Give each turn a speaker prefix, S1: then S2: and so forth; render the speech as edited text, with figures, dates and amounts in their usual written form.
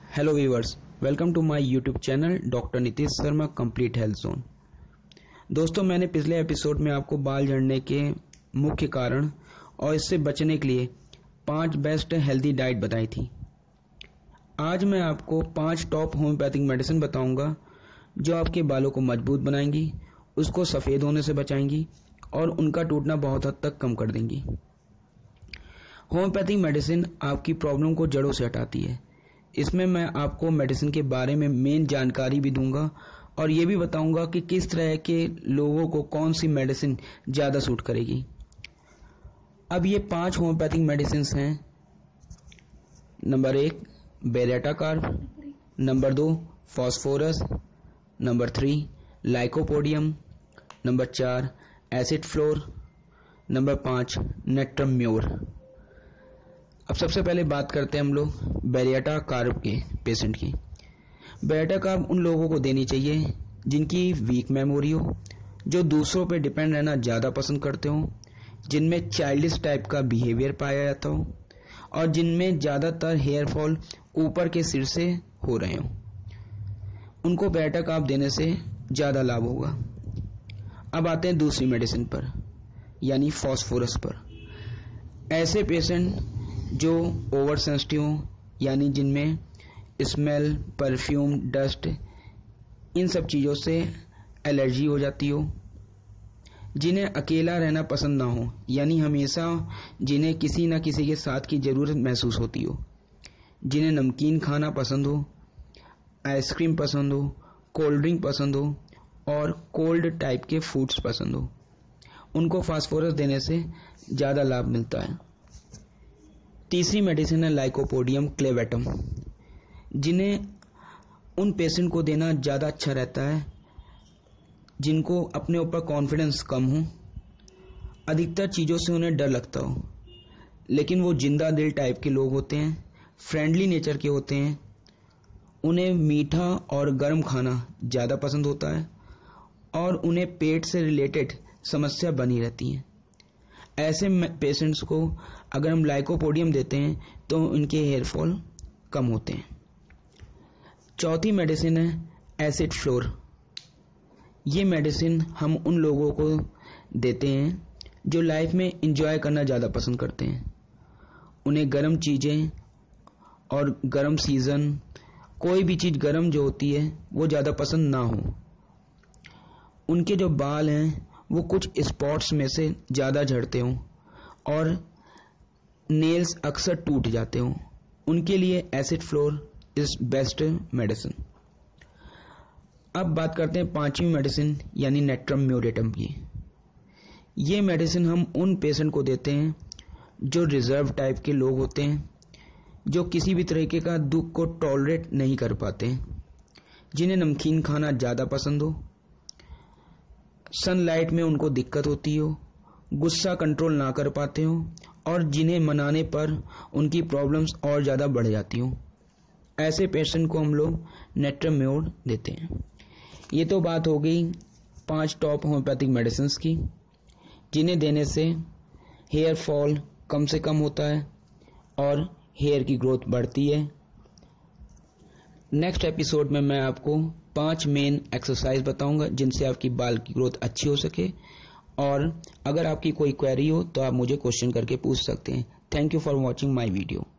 S1: Hello viewers, welcome to my YouTube channel doctor Nitish Sharma complete health zone. दोस्तों, मैंने पिछले episode में आपको बाल झड़ने के मुख्य कारण और इससे बचने के लिए 5 बेस्ट हेल्दी डाइट बताई थी। आज मैं आपको 5 टॉप होम्योपैथिक मेडिसिन बताऊंगा जो आपके बालों को मजबूत बनाएंगी, उसको सफ़ेद होने से बचाएंगी और उनका टूटना बहुत हद तक कम कर देंगी। होम्योपैथिक मेडिसिन आपकी प्रॉब्लम को जड़ों से हटाती है। इसमें मैं आपको मेडिसिन के बारे में मेन जानकारी भी दूंगा और ये भी बताऊंगा कि किस तरह के लोगों को कौन सी मेडिसिन ज़्यादा सूट करेगी। अब ये 5 होम्योपैथिक मेडिसिन हैं। Number 1 baryta carb, number 2 phosphorus, number 3 lycopodium, number 4 acid fluor, number 5 natrum mur. अब सबसे पहले बात करते हैं हम लोग बेरेटा कार्ब के पेशेंट की। बेरेटा कार्ब उन लोगों को देनी चाहिए जिनकी वीक मेमोरी हो, जो दूसरों पे डिपेंड रहना ज़्यादा पसंद करते हो, जिनमें चाइल्डिश टाइप का बिहेवियर पाया जाता हो और जिनमें ज़्यादातर हेयर फॉल ऊपर के सिर से हो रहे हो। उनको बेरेटा कार्ब देने से ज़्यादा लाभ होगा। अब आते हैं दूसरी मेडिसिन पर, यानी फॉस्फोरस पर। ऐसे पेशेंट जो ओवर सेंसिटिव हो, यानी जिनमें स्मेल, परफ्यूम, डस्ट, इन सब चीज़ों से एलर्जी हो जाती हो, जिन्हें अकेला रहना पसंद ना हो, यानी हमेशा जिन्हें किसी न किसी के साथ की ज़रूरत महसूस होती हो, जिन्हें नमकीन खाना पसंद हो, आइसक्रीम पसंद हो, कोल्ड ड्रिंक पसंद हो और कोल्ड टाइप के फूड्स पसंद हो, उनको फास्फोरस देने से ज़्यादा लाभ मिलता है। तीसरी मेडिसिन है लाइकोपोडियम क्लेवेटम, जिन्हें उन पेशेंट को देना ज़्यादा अच्छा रहता है जिनको अपने ऊपर कॉन्फिडेंस कम हो, अधिकतर चीज़ों से उन्हें डर लगता हो, लेकिन वो जिंदा दिल टाइप के लोग होते हैं, फ्रेंडली नेचर के होते हैं, उन्हें मीठा और गर्म खाना ज़्यादा पसंद होता है और उन्हें पेट से रिलेटेड समस्या बनी रहती है। ऐसे पेशेंट्स को अगर हम लाइकोपोडियम देते हैं तो उनके हेयर फॉल कम होते हैं। चौथी मेडिसिन है एसिड फ्लोर। ये मेडिसिन हम उन लोगों को देते हैं जो लाइफ में एंजॉय करना ज़्यादा पसंद करते हैं। उन्हें गर्म चीज़ें और गर्म सीज़न, कोई भी चीज़ गर्म जो होती है वो ज़्यादा पसंद ना हो। उनके जो बाल हैं वो कुछ स्पॉट्स में से ज़्यादा झड़ते हों और नेल्स अक्सर टूट जाते हों, उनके लिए acid fluor is best medicine. अब बात करते हैं 5वीं मेडिसिन, यानी नेट्रम म्योरेटम की। ये मेडिसिन हम उन पेशेंट को देते हैं जो रिजर्व टाइप के लोग होते हैं, जो किसी भी तरीके का दुख को टॉलरेट नहीं कर पाते, जिन्हें नमकीन खाना ज़्यादा पसंद हो, सनलाइट में उनको दिक्कत होती हो, गुस्सा कंट्रोल ना कर पाते हो और जिन्हें मनाने पर उनकी प्रॉब्लम्स और ज़्यादा बढ़ जाती हो। ऐसे पेशेंट को हम लोग नेट्रम म्योर देते हैं। ये तो बात हो गई 5 टॉप होम्योपैथिक मेडिसिन की, जिन्हें देने से हेयर फॉल कम से कम होता है और हेयर की ग्रोथ बढ़ती है। नेक्स्ट एपिसोड में मैं आपको 5 मेन एक्सरसाइज बताऊंगा जिनसे आपकी बाल की ग्रोथ अच्छी हो सके, और अगर आपकी कोई क्वेरी हो तो आप मुझे क्वेश्चन करके पूछ सकते हैं। Thank you for watching my video.